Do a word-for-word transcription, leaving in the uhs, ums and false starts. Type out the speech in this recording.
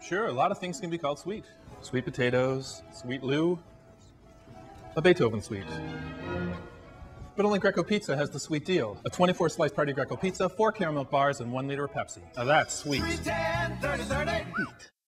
Sure, a lot of things can be called sweet. Sweet potatoes, sweet Lou, a Beethoven sweet. But only Greco Pizza has the sweet deal. A twenty-four slice party Greco pizza, four caramel bars, and one liter of Pepsi. Now that's sweet.